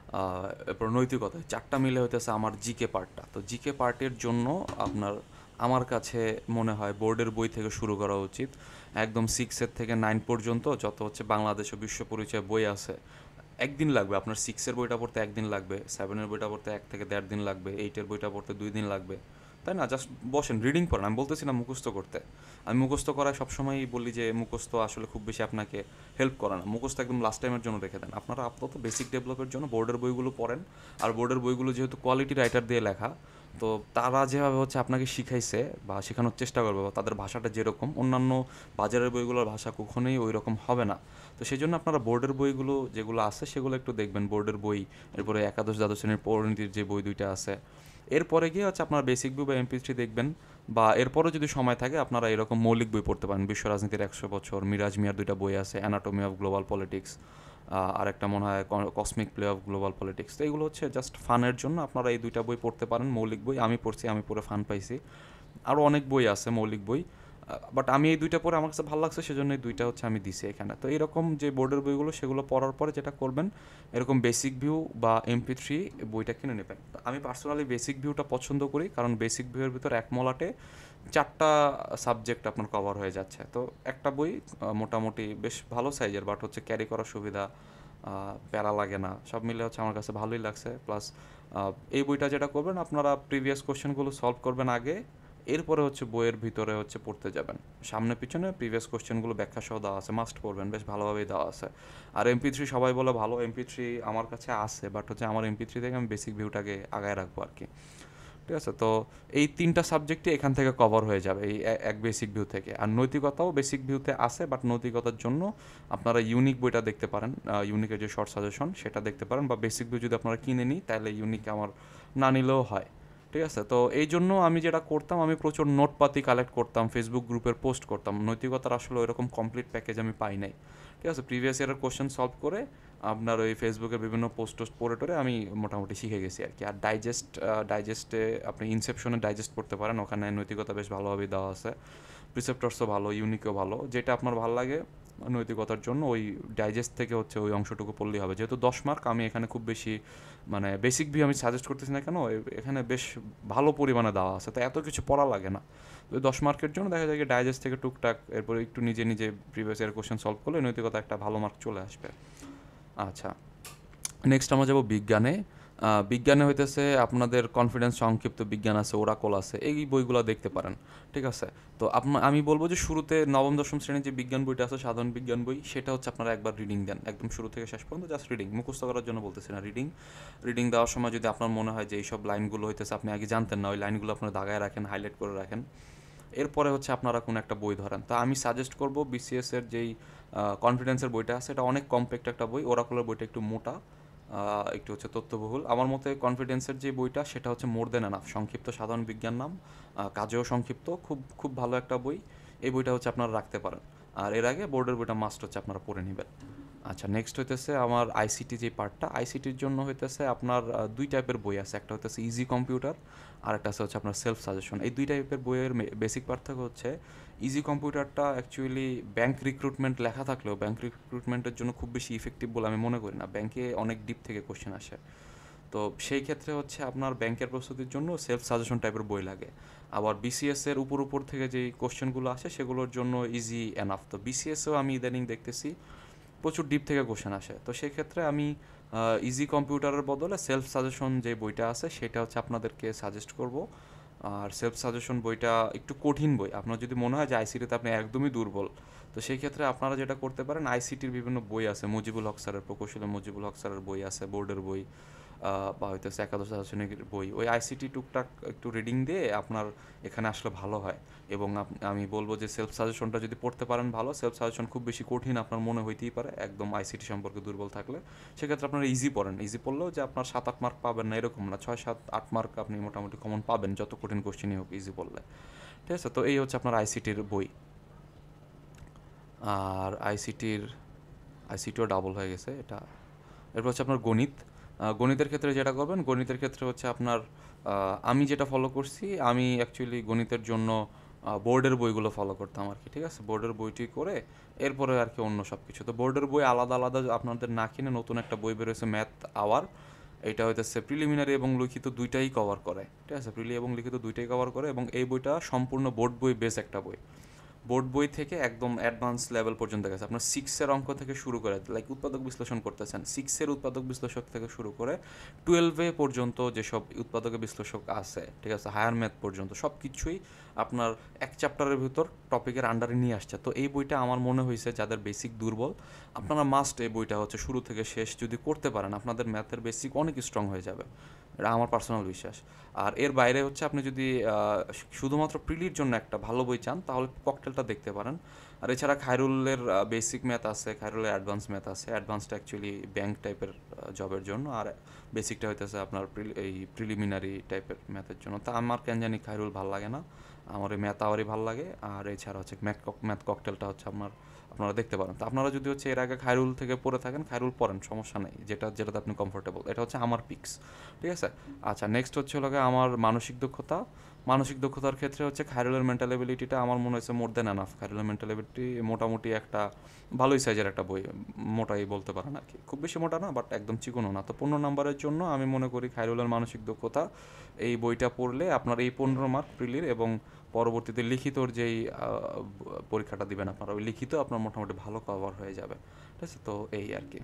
এরপর নৈতিকতা, চারটা মিলে হইতেছে আমার জিকে পার্টটা। তো জিকে পার্টের জন্য আপনার, আমার কাছে মনে হয় বোর্ডের বই থেকে শুরু করা উচিত। একদম 6-এর থেকে 9 পর্যন্ত যত হচ্ছে বাংলাদেশ ও বিশ্ব পরিচয় বই আছে, একদিন লাগবে আপনার। 6-এর বইটা পড়তে একদিন লাগবে, 7-এর বইটা পড়তে 1 থেকে 1.5 দিন লাগবে, 8-এর বইটা পড়তে 2 দিন লাগবে, তাই না? জাস্ট বসেন, রিডিং করেন। আমি বলতেছি না মুখস্থ করতে। আমি মুখস্থ করায় সবসময়ই বলি যে মুখস্থ আসলে খুব বেশি আপনাকে হেল্প করে না। মুখস্থ একদম লাস্ট টাইমের জন্য রেখে দেন। আপনারা আপাতত বেসিক ডেভেলপের জন্য বোর্ডের বইগুলো পড়েন। আর বোর্ডের বইগুলো যেহেতু কোয়ালিটি রাইটার দিয়ে লেখা, তো তারা যেভাবে হচ্ছে আপনাকে শিখাইছে বা শেখানোর চেষ্টা করবে, বা তাদের ভাষাটা যেরকম, অন্যান্য বাজারের বইগুলোর ভাষা কখনোই ওই রকম হবে না। তো সেই জন্য আপনারা বোর্ডের বইগুলো যেগুলো আছে সেগুলো একটু দেখবেন, বোর্ডের বই। এরপরে একাদশ দ্বাদশ শ্রেণীর পরিণতির যে বই দুইটা আছে, এরপরে গিয়ে হচ্ছে আপনার বেসিক বই বা এমপি3 দেখবেন। বা এরপরও যদি সময় থাকে আপনারা এরকম মৌলিক বই পড়তে পারেন। বিশ্ব রাজনীতির ১০০ বছর, মিরাজ মিয়ার দুইটা বই আছে, অ্যানাটমি অফ গ্লোবাল পলিটিক্স, আর একটা মনে হয় cosmic play of global politics. তো এগুলো হচ্ছে জাস্ট ফানের জন্য আপনারা এই দুইটা বই পড়তে পারেন, মৌলিক বই। আমি পড়ছি, আমি পড়ে ফান পাইছি। আরও অনেক বই আছে মৌলিক বই, বাট আমি এই দুইটা পড়ে আমার কাছে ভালো লাগছে, সেজন্য এই দুইটা হচ্ছে আমি দিছি এখানে। তো এরকম যে বোর্ডের বইগুলো, সেগুলো পড়ার পরে যেটা করবেন, এরকম বেসিক ভিউ বা এমপি3 বইটা কিনে নেবেন। তো আমি পার্সোনালি বেসিক ভিউটা পছন্দ করি, কারণ বেসিক ভিউয়ের ভিতর এক মলাটে 4টা সাবজেক্ট আপনার কভার হয়ে যাচ্ছে। তো একটা বই মোটামুটি বেশ ভালো সাইজের, বাট হচ্ছে ক্যারি করার সুবিধা, প্যারা লাগে না, সব মিলে হচ্ছে আমার কাছে ভালোই লাগছে। প্লাস এই বইটা যেটা করবেন, আপনারা প্রিভিয়াস কোশ্চেনগুলো সলভ করবেন আগে, এরপরে হচ্ছে বইয়ের ভিতরে হচ্ছে পড়তে যাবেন। সামনে পিছনে প্রিভিয়াস কোশ্চেনগুলো ব্যাখ্যা সহ দেওয়া আছে, মাস্ট পড়বেন, বেশ ভালোভাবেই দেওয়া আছে। আর এমপি3 সবাই বলে ভালো, এমপি3 আমার কাছে আছে, বাট হচ্ছে আমার এমপি3 থেকে আমি বেসিক ভিউটাকে আগায় রাখবো আর কি। ঠিক আছে? তো এই 3টা সাবজেক্টই এখান থেকে কভার হয়ে যাবে এই এক বেসিক ভিউ থেকে। আর নৈতিকতাও বেসিক ভিউতে আছে, বাট নৈতিকতার জন্য আপনারা ইউনিক বইটা দেখতে পারেন, ইউনিকের যে শর্ট সাজেশন সেটা দেখতে পারেন। বা বেসিক ভিউ যদি আপনারা কিনে নিই তাহলে ইউনিক আমার না নিলেও হয়। ঠিক আছে? তো এই জন্য আমি যেটা করতাম, আমি প্রচুর নোটপাতি কালেক্ট করতাম, ফেসবুক গ্রুপের পোস্ট করতাম। নৈতিকতার আসলে ওইরকম কমপ্লিট প্যাকেজ আমি পাই নাই। ঠিক আছে? প্রিভিয়াস ইয়ারের কোশ্চেন সলভ করে আপনার ওই ফেসবুকের বিভিন্ন পোস্ট টোস্ট পড়ে টরে আমি মোটামুটি শিখে গেছি আর কি। আর ডাইজেস্টে আপনি ইনসেপশনে ডাইজেস্ট পড়তে পারেন, ওখানে নৈতিকতা বেশ ভালোভাবেই দেওয়া আছে। প্রিসেপ্টরসও ভালো, ইউনিকও ভালো, যেটা আপনার ভালো লাগে নৈতিকতার জন্য ওই ডাইজেস্ট থেকে হচ্ছে ওই অংশটুকু পড়লেই হবে। যেহেতু 10 মার্ক, আমি এখানে খুব বেশি মানে বেসিক ভিউ আমি সাজেস্ট করতেছি না কেন, এখানে বেশ ভালো পরিমাণে দেওয়া আছে, তো এত কিছু পড়া লাগে না। তো 10 মার্কের জন্য দেখা যায় কি ডাইজেস্ট থেকে টুকটাক এরপরে একটু নিজে নিজে প্রিভিয়াস ইয়ার কোশ্চেন সলভ করলে নৈতিকতা একটা ভালো মার্ক চলে আসবে। আচ্ছা, নেক্সট আমরা যাব বিজ্ঞানে। বিজ্ঞানে হইতেছে আপনাদের কনফিডেন্স সংক্ষিপ্ত বিজ্ঞান আছে, ওরাকল আছে, এই বইগুলো দেখতে পারেন। ঠিক আছে? তো আমি বলবো যে শুরুতে নবম দশম শ্রেণীর যে বিজ্ঞান বইটা আছে, সাধারণ বিজ্ঞান বই, সেটা হচ্ছে আপনারা একবার রিডিং দেন, একদম শুরু থেকে শেষ পর্যন্ত জাস্ট রিডিং, মুখস্থ করার জন্য বলতেছি না, রিডিং। রিডিং দেওয়ার সময় যদি আপনার মনে হয় যে এইসব লাইনগুলো হইতেছে আপনি আগে জানতেন না, ওই লাইনগুলো আপনারা দাগায় রাখেন, হাইলাইট করে রাখেন। এরপরে হচ্ছে আপনারা কোনো একটা বই ধরেন। তো আমি সাজেস্ট করব বিসিএস এর যেই কনফিডেন্সের বইটা আছে, এটা অনেক কম্প্যাক্ট একটা বই। ওরাকলের বইটা একটু মোটা, একটু হচ্ছে তথ্যবহুল। আমার মতে কনফিডেন্সের যে বইটা সেটা হচ্ছে মোর দেন এনাফ, সংক্ষিপ্ত সাধারণ বিজ্ঞান নাম, কাজেও সংক্ষিপ্ত, খুব খুব ভালো একটা বই। এই বইটা হচ্ছে আপনারা রাখতে পারেন। আর এর আগে বোর্ডের বইটা মাস্ট হচ্ছে আপনারা পড়ে নেবেন। আচ্ছা, নেক্সট হইতেছে আমার আইসিটি যে পার্টটা। আইসিটির জন্য হইতেছে আপনার 2 টাইপের বই আছে, একটা হইতেছে ইজি কম্পিউটার, আর একটা হচ্ছে আপনার সেলফ সাজেশন। এই 2 টাইপের বইয়ের বেসিক পার্থক্য হচ্ছে ইজি কম্পিউটারটা অ্যাকচুয়ালি ব্যাংক রিক্রুটমেন্ট লেখা থাকলেও ব্যাংক রিক্রুটমেন্টের জন্য খুব বেশি ইফেক্টিভ বলে আমি মনে করি না। ব্যাংকে অনেক ডিপ থেকে কোশ্চেন আসে, তো সেই ক্ষেত্রে হচ্ছে আপনার ব্যাংকের প্রস্তুতির জন্য সেলফ সাজেশন টাইপের বই লাগে। আবার বিসিএস এর উপর উপর থেকে যে কোশ্চেনগুলো আসে সেগুলোর জন্য ইজি এনাফ। তো বিসিএসও আমি ইদানিং দেখতেছি প্রচুর ডিপ থেকে কোশ্চেন আসে, তো সেক্ষেত্রে আমি ইজি কম্পিউটারের বদলে সেলফ সাজেশন যে বইটা আছে সেটা হচ্ছে আপনাদেরকে সাজেস্ট করব। আর সেলফ সাজেশন বইটা একটু কঠিন বই। আপনার যদি মনে হয় যে আইসিটিতে আপনি একদমই দুর্বল, তো সেই ক্ষেত্রে আপনারা যেটা করতে পারেন, আইসিটির বিভিন্ন বই আছে, মুজিবুল হক স্যারের, প্রকৌশলী মুজিবুল হক স্যারের বই আছে, বোর্ডের বই, বা হইতেছে একাদশ দার্শনিকের বই, ওই আইসিটি টুকটাক একটু রিডিং দিয়ে আপনার এখানে আসলে ভালো হয়। এবং আমি বলবো যে সেলফ সাজেশনটা যদি পড়তে পারেন ভালো। সেলফ সাজেশন খুব বেশি কঠিন আপনার মনে হইতেই পারে একদম আইসিটি সম্পর্কে দুর্বল থাকলে। সেক্ষেত্রে আপনারা ইজি পড়েন। ইজি পড়লেও যে আপনার 7-8 মার্ক পাবেন না এরকম না, 6-7-8 মার্ক আপনি মোটামুটি কমন পাবেন যত কঠিন কোশ্চেনই হোক ইজি পড়লে। ঠিক আছে, তো এই হচ্ছে আপনার আইসিটির বই। আর আইসিটিও ডাবল হয়ে গেছে এটা। এরপর হচ্ছে আপনার গণিত। গণিতের ক্ষেত্রে যেটা করবেন, গণিতের ক্ষেত্রে হচ্ছে আপনার আমি যেটা ফলো করছি, আমি অ্যাকচুয়ালি গণিতের জন্য বোর্ডের বইগুলো ফলো করতাম আর কি। ঠিক আছে, বোর্ডের বইটি করে এরপরে আর কি অন্য সব কিছু। তো বোর্ডের বই আলাদা আলাদা আপনাদের না কিনে নতুন একটা বই বেরোয়েছে, ম্যাথ আওয়ার। এটা হইতেছে প্রিলিমিনারি এবং লিখিত দুইটাই কভার করে। ঠিক আছে, প্রিলি এবং লিখিত দুইটাই কভার করে, এবং এই বইটা সম্পূর্ণ বোর্ড বই বেস একটা বই। বোর্ড বই থেকে একদম অ্যাডভান্স লেভেল পর্যন্ত গেছে। আপনার 6-এর অঙ্ক থেকে শুরু করে, লাইক উৎপাদক বিশ্লেষণ করতেছেন, 6-এর উৎপাদক বিশ্লেষক থেকে শুরু করে 12-এ পর্যন্ত যেসব উৎপাদক বিশ্লেষক আছে, ঠিক আছে, হায়ার ম্যাথ পর্যন্ত সব কিছুই আপনার এক চ্যাপ্টারের ভিতর টপিকের আন্ডারে নিয়ে আসছে। তো এই বইটা আমার মনে হয়েছে যাদের বেসিক দুর্বল, আপনারা মাস্ট এই বইটা হচ্ছে শুরু থেকে শেষ যদি করতে পারেন, আপনাদের ম্যাথের বেসিক অনেক স্ট্রং হয়ে যাবে। এটা আমার পার্সোনাল বিশ্বাস। আর এর বাইরে হচ্ছে আপনি যদি শুধুমাত্র প্রিলির জন্য একটা ভালো বই চান, তাহলে ককটেলটা দেখতে পারেন। আর এছাড়া খায়রুলের বেসিক ম্যাথ আছে, খায়রুলের অ্যাডভান্স ম্যাথ আছে। অ্যাডভান্সটা অ্যাকচুয়ালি ব্যাংক টাইপের জবের জন্য, আর বেসিকটা হইতেছে আপনার এই প্রিলিমিনারি টাইপের ম্যাথের জন্য। তা আমার কেন জানি খায়রুল ভালো লাগে না, আমার এই ম্যাথ আওয়ারই ভালো লাগে। আর এছাড়া হচ্ছে ম্যাথ ককটেলটা হচ্ছে আপনারা দেখতে পারেন। তো আপনারা যদি হচ্ছে এর আগে খায়রুল থেকে পড়ে থাকেন, খায়রুল পড়েন, সমস্যা নেই, যেটাতে আপনি কমফোর্টেবল। এটা হচ্ছে আমার পিক্স। ঠিক আছে। আচ্ছা, নেক্সট হচ্ছে হলো আমার মানসিক দক্ষতা। মানসিক দক্ষতার ক্ষেত্রে হচ্ছে খায়রুলের মেন্টাল এবিলিটিটা আমার মনে হয়েছে মোর দেন এনাফ। খায়রুলের মেন্টাল এবিলিটি মোটামুটি একটা ভালোই সাইজের একটা বই, মোটাই বলতে পারেন আর কি, খুব বেশি মোটা না বাট একদম চিকনও না। তো 15 নম্বরের জন্য আমি মনে করি খায়রুলের মানসিক দক্ষতা এই বইটা পড়লে আপনার এই 15 মার্ক প্রিলির এবং পরবর্তীতে লিখিতর যেই পরীক্ষাটা দিবেন আপনারা, ওই লিখিত আপনার মোটামুটি ভালো কভার হয়ে যাবে। ঠিক আছে, তো এই আর কি।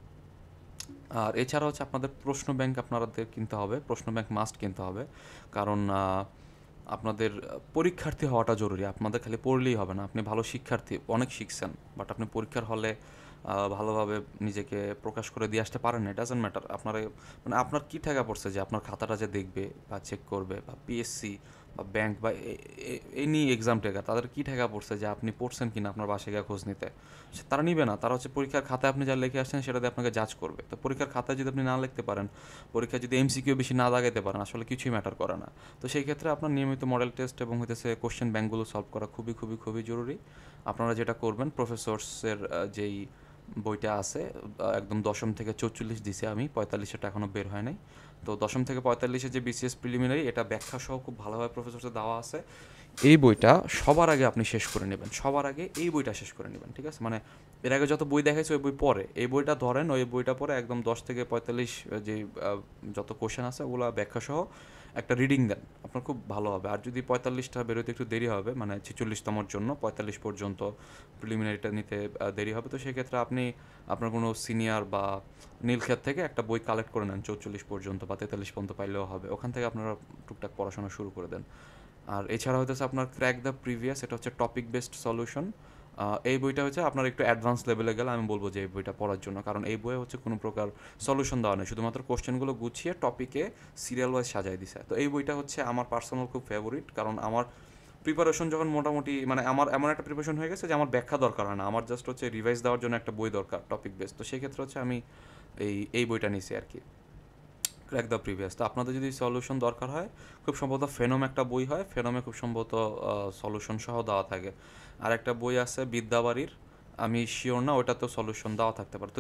আর এছাড়া হচ্ছে আপনাদের প্রশ্ন ব্যাংক আপনাদের কিনতে হবে, প্রশ্ন ব্যাংক মাস্ট কিনতে হবে। কারণ আপনাদের পরীক্ষার্থী হওয়াটা জরুরি। আপনাদের খালি পড়লেই হবে না, আপনি ভালো শিক্ষার্থী, অনেক শিখছেন, বাট আপনি পরীক্ষার হলে ভালোভাবে নিজেকে প্রকাশ করে দিয়ে আসতে পারেন না, ইট ডাজেন্ট ম্যাটার। মানে আপনার কী ঠেকা পড়ছে যে আপনার খাতাটা যে দেখবে বা চেক করবে, বা পিএসসি বা ব্যাংক বা এনি এক্সাম টেকার, তাদের কী ঠেকা পড়ছে যে আপনি পড়ছেন কিনা আপনার বাসায় গিয়ে খোঁজ নিতে? তারা নিবে না। তারা হচ্ছে পরীক্ষার খাতায় আপনি যা লিখে আসছেন সেটা দিয়ে আপনাকে জাজ করবে। তো পরীক্ষার খাতায় যদি আপনি না লিখতে পারেন, পরীক্ষায় যদি এমসিকিউ বেশি না দাগাইতে পারেন, আসলে কিছুই ম্যাটার করে না। তো সেই ক্ষেত্রে আপনার নিয়মিত মডেল টেস্ট এবং হইতেছে কোশ্চেন ব্যাংকগুলো সলভ করা খুবই খুবই খুবই জরুরি। আপনারা যেটা করবেন, প্রফেসর্সের যেই বইটা আছে, একদম দশম থেকে 44 দিছে আমি, 45-এটা এখনও বের হয় নাই। তো দশম থেকে 45-এ যে বিসিএস প্রিলিমিনারি, এটা ব্যাখ্যা সহ খুব ভালোভাবে প্রফেসরসে দেওয়া আছে। এই বইটা সবার আগে আপনি শেষ করে নেবেন, সবার আগে এই বইটা শেষ করে নেবেন। ঠিক আছে, মানে এর আগে যত বই দেখাইছে ওই বই পরে এই বইটা ধরেন, ওই বইটা পরে একদম 10 থেকে 45 যে যত কোশ্চেন আছে ওগুলো ব্যাখ্যা সহ একটা রিডিং দেন, আপনার খুব ভালো হবে। আর যদি 45টা বেরোতে একটু দেরি হবে, মানে 46তমর জন্য 45 পর্যন্ত প্রিলিমিনারিটা নিতে দেরি হবে, তো সেক্ষেত্রে আপনি আপনার কোনো সিনিয়র বা নীলক্ষেত থেকে একটা বই কালেক্ট করে নেন 44 পর্যন্ত বা 43 পর্যন্ত পাইলেও হবে, ওখান থেকে আপনারা টুকটাক পড়াশোনা শুরু করে দেন। আর এছাড়া হইতেছে আপনার ক্র্যাক দ্য প্রিভিয়াস, এটা হচ্ছে টপিক বেসড সলিউশন। এই বইটা হচ্ছে আপনার একটু অ্যাডভান্স লেভেলে গেলে আমি বলবো যে এই বইটা পড়ার জন্য, কারণ এই বইয়ে হচ্ছে কোনো প্রকার সলিউশন দেওয়া নেই, শুধুমাত্র কোশ্চেনগুলো গুছিয়ে টপিকে সিরিয়াল ওয়াইজ সাজাই দিছে। তো এই বইটা হচ্ছে আমার পার্সোনাল খুব ফেভারিট, কারণ আমার প্রিপারেশন যখন মোটামুটি, মানে আমার এমন একটা প্রিপারেশন হয়ে গেছে যে আমার ব্যাখ্যা দরকার হয় না, আমার জাস্ট হচ্ছে রিভাইজ দেওয়ার জন্য একটা বই দরকার টপিক বেস। তো সেই ক্ষেত্রে হচ্ছে আমি এই বইটা নিছি আর কি, ক্র্যাক দ্য প্রিভিয়াস। তো আপনাদের যদি সলিউশন দরকার হয়, খুব সম্ভবত ফেনোম একটা বই হয়, ফেনোমে খুব সম্ভবত সলিউশন সহ দেওয়া থাকে। আর একটা বই আছে বিদ্যাবাড়ির, আমি শিওর না, ওটাতেও সলিউশন দেওয়া থাকতে পারে। তো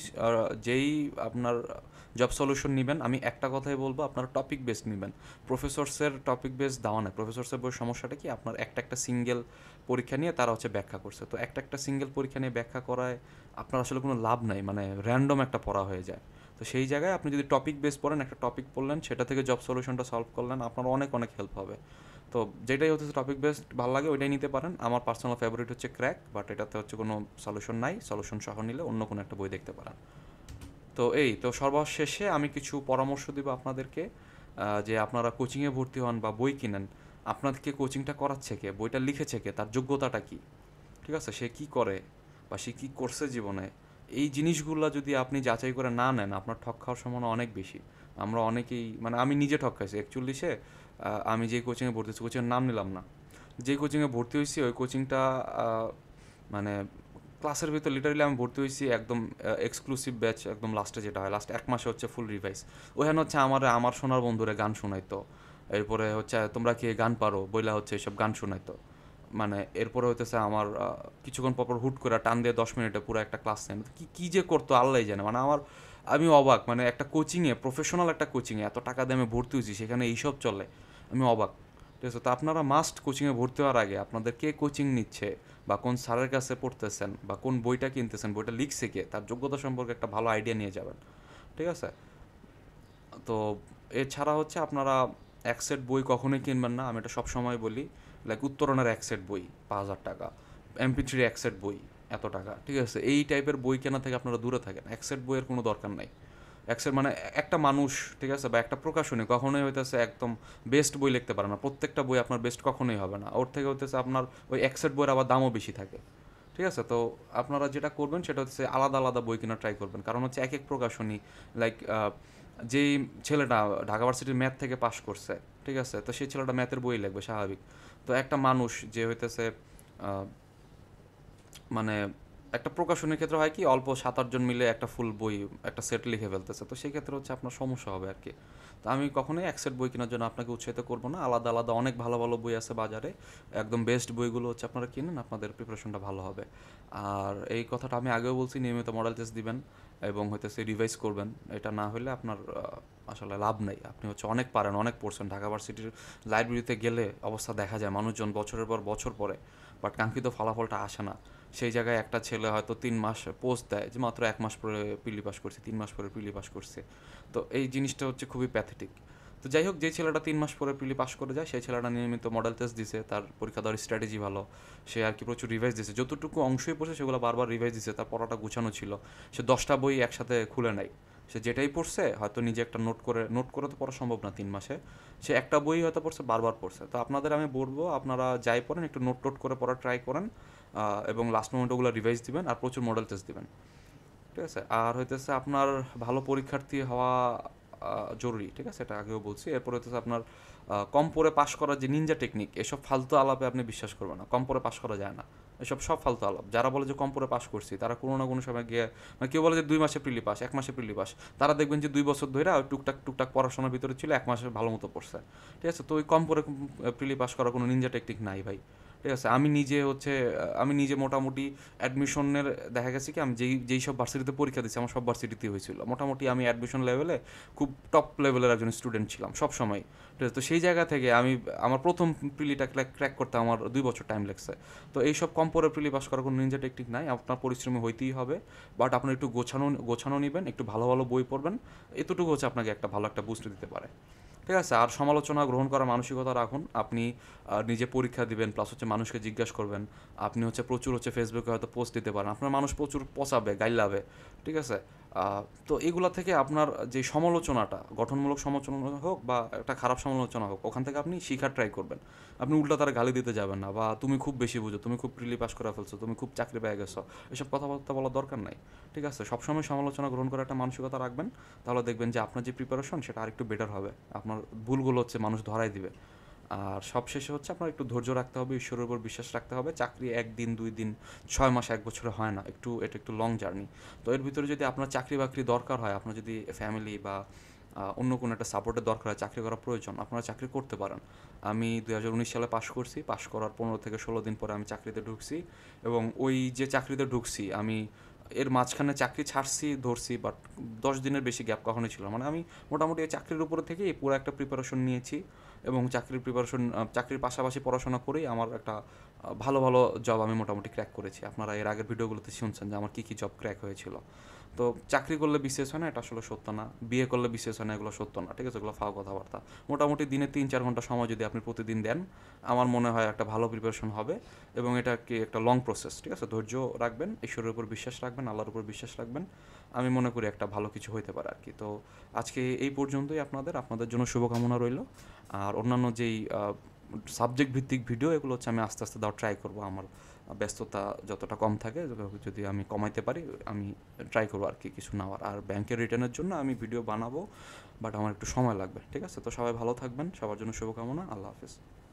যেই আপনার জব সলিউশন নেবেন, আমি একটা কথাই বলবো, আপনার টপিক বেস নেবেন। প্রফেসরসের টপিক বেস দেওয়া নেই। প্রফেসরসের বইয়ের সমস্যাটা কি, আপনার একটা সিঙ্গেল পরীক্ষা নিয়ে তারা হচ্ছে ব্যাখ্যা করছে। তো একটা সিঙ্গেল পরীক্ষা নিয়ে ব্যাখ্যা করায় আপনার আসলে কোনো লাভ নাই, মানে র্যান্ডম একটা পড়া হয়ে যায়। তো সেই জায়গায় আপনি যদি টপিক বেস পড়েন, একটা টপিক পড়লেন, সেটা থেকে জব সলিউশনটা সলভ করলেন, আপনার অনেক অনেক হেল্প হবে। তো যেটাই হচ্ছে টপিক বেসড ভালো লাগে ওইটাই নিতে পারেন। আমার পার্সোনাল ফেভারিট হচ্ছে ক্র্যাক, বাট এটাতে হচ্ছে কোনো সলিউশন নাই, সলিউশন সহ নিলে অন্য কোনো একটা বই দেখতে পারেন। তো সর্বশেষে আমি কিছু পরামর্শ দিব আপনাদেরকে। যে আপনারা কোচিংয়ে ভর্তি হন বা বই কিনেন, আপনাদেরকে কোচিংটা করাচ্ছে কে, বইটা লিখেছে কে, তার যোগ্যতাটা কী, ঠিক আছে, সে কী করে বা সে কী করছে জীবনে, এই জিনিসগুলো যদি আপনি যাচাই করে না নেন, আপনার ঠক খাওয়ার সম্ভাবনা অনেক বেশি। আমরা অনেকেই, মানে আমি নিজে ঠক খাইছি অ্যাকচুয়ালি। আমি যে কোচিংয়ে ভর্তি হয়েছি, কোচিংয়ের নাম নিলাম না, যে কোচিংয়ে ভর্তি হয়েছি ওই কোচিংটা মানে ক্লাসের ভিতর লিটারালি আমি ভর্তি হয়েছি একদম এক্সক্লুসিভ ব্যাচ, একদম লাস্টে যেটা হয়, লাস্ট এক মাসে হচ্ছে ফুল রিভাইজ। ওখানে হচ্ছে আমার সোনার বন্ধুরে গান শোনাইতো, এরপরে হচ্ছে তোমরা কি গান পারো বইলা হচ্ছে এসব গান শোনাইতো। মানে এরপরে হইতেছে আমার কিছুক্ষণ পর হুট করে টান দিয়ে 10 মিনিটে পুরো একটা ক্লাস নেন, কী কী যে করতো আল্লাহ জানে। মানে আমি অবাক, মানে একটা কোচিংয়ে, প্রফেশনাল একটা কোচিংয়ে এত টাকা দিয়ে আমি ভর্তি হয়েছি, সেখানে এইসব চলে, আমি অবাক। ঠিক আছে, তো আপনারা মাস্ট কোচিংয়ে ভর্তি হওয়ার আগে আপনাদের কে কোচিং নিচ্ছে বা কোন স্যারের কাছে পড়তেছেন বা কোন বইটা কিনতেছেন, বইটা লিখছে কে, তার যোগ্যতা সম্পর্কে একটা ভালো আইডিয়া নিয়ে যাবেন। ঠিক আছে, তো এছাড়া হচ্ছে আপনারা এক সেট বই কখনোই কিনবেন না, আমি এটা সবসময় বলি। লাইক উত্তরণের এক সেট বই 5,000 টাকা, MP3 এক সেট বই এত টাকা, ঠিক আছে, এই টাইপের বই কেনা থেকে আপনারা দূরে থাকেন। এক সেট বইয়ের কোনো দরকার নাই। এক সেট মানে একটা মানুষ, ঠিক আছে, বা একটা প্রকাশনী কখনোই হইতেছে একদম বেস্ট বই লিখতে পারে না, প্রত্যেকটা বই আপনার বেস্ট কখনোই হবে না, ওর থেকে হইতেছে আপনার ওই এক সেট বইয়ের আবার দামও বেশি থাকে। ঠিক আছে, তো আপনারা যেটা করবেন সেটা হচ্ছে আলাদা আলাদা বই কেনা ট্রাই করবেন, কারণ হচ্ছে এক এক প্রকাশনী, লাইক যেই ছেলেটা ঢাকা ভার্সিটির ম্যাথ থেকে পাশ করছে, ঠিক আছে, তো সেই ছেলেটা ম্যাথের বই লিখবে স্বাভাবিক। তো একটা মানুষ যে হইতেছে মানে একটা প্রকাশনের ক্ষেত্রে হয় কি, অল্প 7-8 জন মিলে একটা ফুল বই, একটা সেট লিখে ফেলতেছে, তো সেই ক্ষেত্রে হচ্ছে আপনার সমস্যা হবে আর কি। তো আমি কখনোই এক সেট বই কেনার জন্য আপনাকে উৎসাহিত করবো না, আলাদা আলাদা অনেক ভালো ভালো বই আছে বাজারে, একদম বেস্ট বইগুলো হচ্ছে আপনারা কিনেন, আপনাদের প্রিপারেশনটা ভালো হবে। আর এই কথাটা আমি আগেও বলছি, নিয়মিত মডেল টেস্ট দিবেন এবং হইতেছে রিভাইজ করবেন। এটা না হলে আপনার আসলে লাভ নেই। আপনি হচ্ছে অনেক পারেন, অনেক পড়ছেন, ঢাকা ভার্সিটির লাইব্রেরিতে গেলে অবস্থা দেখা যায়, মানুষজন বছরের পর বছর পড়ে, বাট কাঙ্ক্ষিত ফলাফলটা আসে না। সেই জায়গায় একটা ছেলে হয়তো 3 মাস পোস্ট দেয় যে মাত্র 1 মাস পরে পিলি পাস করছে, 3 মাস পরে পিলি পাস করছে। তো এই জিনিসটা হচ্ছে খুবই প্যাথেটিক। তো যাই হোক, যে ছেলেটা 3 মাস পরে পিলি পাস করে যায়, সেই ছেলেটা নিয়মিত মডেল টেস্ট দিছে, তার পরীক্ষা দেওয়ার স্ট্র্যাটেজি ভালো, সে আর কি প্রচুর রিভাইজ দিছে, যতটুকু অংশই পড়ছে সেগুলো বারবার রিভাইজ দিছে, তার পড়াটা গুছানো ছিল, সে 10টা বই একসাথে খুলে নাই, সে যেটাই পড়ছে হয়তো নিজে একটা নোট করে তো পড়া সম্ভব না 3 মাসে, সে একটা বই হয়তো পড়ছে, বারবার পড়ছে। তো আপনাদের আমি বলবো, আপনারা যাই পড়েন একটু নোট করে পড়ার ট্রাই করেন, এবং লাস্ট মোমেন্ট ওগুলো রিভাইজ দিবেন আর প্রচুর মডেল টেস্ট দিবেন। ঠিক আছে, আর হইতেছে আপনার ভালো পরীক্ষার্থী হওয়া জরুরি, ঠিক আছে, এটা আগেও বলছি। এরপর হইতেছে আপনার কম পড়ে পাশ করার যে নিনজা টেকনিক, এসব ফালতু আলাপে আপনি বিশ্বাস করবেন না, কম পড়ে পাশ করা যায় না, এসব সব ফালতু আলাপ। যারা বলে যে কম পড়ে পাশ করছি, তারা কোনো না কোনো সময় গিয়ে, মানে কেউ বলে যে 2 মাসে প্রিলি পাস, 1 মাসে প্রিলি পাস, তারা দেখবেন যে 2 বছর ধরে টুকটাক টুকটাক পড়াশোনার ভিতরে ছিল, 1 মাসে ভালো মতো পড়ছে। ঠিক আছে, তো ওই কম পড়ে প্রিলি পাস করার কোনো নিনজা টেকনিক নাই ভাই। ঠিক আছে, আমি নিজে মোটামুটি অ্যাডমিশনের দেখা গেছে কি, আমি যেই সব ভার্সিটিতে পরীক্ষা দিচ্ছি আমার সব ভার্সিটিতেই হয়েছিল, মোটামুটি আমি অ্যাডমিশন লেভেলে খুব টপ লেভেলের একজন স্টুডেন্ট ছিলাম সব সময়। ঠিক আছে, তো সেই জায়গা থেকে আমার প্রথম প্রিলিটা ক্র্যাক করতে আমার 2 বছর টাইম লাগছে। তো এইসব কম পরে প্রিলি পাস করার কোনো নিনজা টেকনিক নাই, আপনার পরিশ্রমী হইতেই হবে, বাট আপনার একটু গোছানো গোছানো নেবেন, একটু ভালো ভালো বই পড়বেন, এতটুকু হচ্ছে আপনাকে একটা ভালো একটা বুস্ট দিতে পারে। ঠিক আছে, আর সমালোচনা গ্রহণ করার মানসিকতা রাখুন। আপনি নিজে পরীক্ষা দিবেন, প্লাস হচ্ছে মানুষকে জিজ্ঞাসা করবেন, আপনি হচ্ছে প্রচুর হচ্ছে ফেসবুকে হয়তো পোস্ট দিতে পারেন, আপনার মানুষ প্রচুর পচাবে, গাইলাবে। ঠিক আছে, তো এগুলা থেকে আপনার যে সমালোচনাটা, গঠনমূলক সমালোচনা হোক বা একটা খারাপ সমালোচনা হোক, ওখান থেকে আপনি শিখার ট্রাই করবেন। আপনি উল্টা তারা গালি দিতে যাবেন না, বা তুমি খুব বেশি বুঝো, তুমি খুব প্রিলি পাস করে ফেলছো, তুমি খুব চাকরি পেয়ে গেছো, এসব কথাবার্তা বলার দরকার নাই। ঠিক আছে, সবসময় সমালোচনা গ্রহণ করার একটা মানসিকতা রাখবেন, তাহলে দেখবেন যে আপনার যে প্রিপারেশন সেটা আরেকটু বেটার হবে, আপনার ভুলগুলো হচ্ছে মানুষ ধরাই দিবে। আর সবশেষে হচ্ছে আপনার একটু ধৈর্য রাখতে হবে, ঈশ্বরের উপর বিশ্বাস রাখতে হবে। চাকরি 1 দিন 2 দিন 6 মাস 1 বছরে হয় না, এটা একটু লং জার্নি। তো এর ভিতরে যদি আপনার চাকরি বাকরি দরকার হয়, আপনার যদি ফ্যামিলি বা অন্য কোনো একটা সাপোর্টের দরকার হয়, চাকরি করা প্রয়োজন, আপনারা চাকরি করতে পারেন। আমি 2019 সালে পাশ করছি, পাশ করার 15 থেকে 16 দিন পরে আমি চাকরিতে ঢুকছি, এবং ওই যে চাকরিতে ঢুকছি আমি এর মাঝখানে চাকরি ছাড়ছি ধরছি, বাট 10 দিনের বেশি গ্যাপ কখনোই ছিল, মানে আমি মোটামুটি এই চাকরির উপরে থেকেই পুরো একটা প্রিপারেশন নিয়েছি, এবং চাকরির পাশাপাশি পড়াশোনা করেই আমার একটা ভালো ভালো জব আমি মোটামুটি ক্র্যাক করেছি। আপনারা এর আগের ভিডিওগুলোতে শুনছেন যে আমার কী কী জব ক্র্যাক হয়েছিল। তো চাকরি করলে বিশেষ হয় না, এটা আসলে সত্য না। বিয়ে করলে বিশেষ হয় না, এগুলো সত্য না, ঠিক আছে? এগুলো ফাও কথাবার্তা। মোটামুটি দিনে 3-4 ঘন্টা সময় যদি আপনি প্রতিদিন দেন, আমার মনে হয় একটা ভালো প্রিপারেশন হবে। এবং এটা কি একটা লং প্রসেস, ঠিক আছে? ধৈর্য রাখবেন, ঈশ্বরের উপর বিশ্বাস রাখবেন, আল্লাহর উপর বিশ্বাস রাখবেন। আমি মনে করি একটা ভালো কিছু হইতে পারে আর কি। তো আজকে এই পর্যন্তই। আপনাদের জন্য শুভকামনা রইল। আর অন্যান্য যেই সাবজেক্ট ভিত্তিক ভিডিও, এগুলো হচ্ছে আমি আস্তে আস্তে দেওয়ার ট্রাই করবো। আমার ব্যস্ততা যতটা কম থাকে, যদি আমি কমাইতে পারি, আমি ট্রাই করবো আর কি কিছু নেওয়ার। আর ব্যাংকের রিটার্নের জন্য আমি ভিডিও বানাবো, বাট আমার একটু সময় লাগবে, ঠিক আছে? তো সবাই ভালো থাকবেন, সবার জন্য শুভকামনা। আল্লাহ হাফেজ।